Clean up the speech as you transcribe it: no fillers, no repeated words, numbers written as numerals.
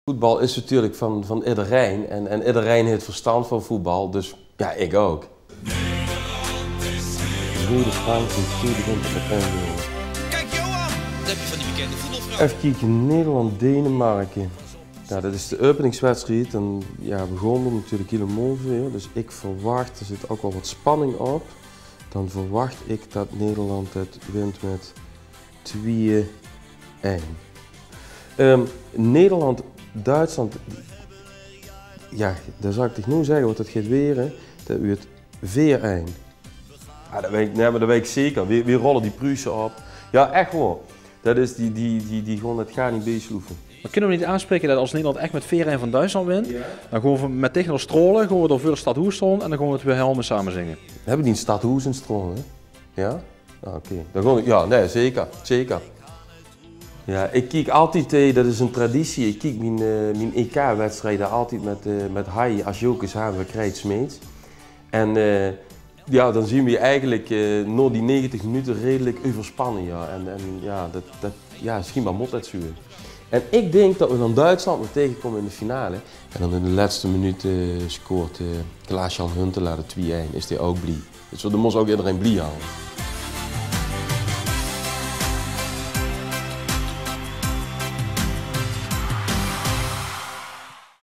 Voetbal is natuurlijk van iedereen en iedereen heeft verstand van voetbal, dus ja, ik ook. Rode Frankrijk, Kijk Johan, dat heb je van die bekende voetbalvrouw. even kijken, Nederland-Denemarken. Ja, dat is de openingswedstrijd en ja, we begonnen er natuurlijk helemaal veel, dus ik verwacht, er zit ook wel wat spanning op. Dan verwacht ik dat Nederland het wint met 2-1. Nederland-Duitsland, ja, daar zou ik toch nu zeggen wat het gaat weren, dat u het 4-1. Ja, dat weet ik zeker. Wie rollen die Pruisen op? Ja, echt hoor. Dat is die gewoon, dat gaat niet beesloeven. Maar kunnen we niet aanspreken dat als Nederland echt met 4-1 van Duitsland wint, dan gaan we met tegen Strolen, gaan we door veel Stadhoes staan en dan gaan we het weer helemaal samen zingen. We hebben die in Stadhoes in Strolen, hè? Ja? Ah, oké. Ja, nee, zeker. Zeker. Ja, ik kijk altijd, dat is een traditie, ik kijk mijn EK-wedstrijden altijd met Hai als Jokers hebben we krijgt Smeets. En ja, dan zien we eigenlijk na die 90 minuten redelijk overspannen. Ja. En ja, ja, misschien wel mot het zuur. En ik denk dat we dan Duitsland weer tegenkomen in de finale. En dan in de laatste minuut scoort Klaas-Jan Huntelaar de 2-1, is hij ook blij. Dus dan moest ook iedereen blij houden.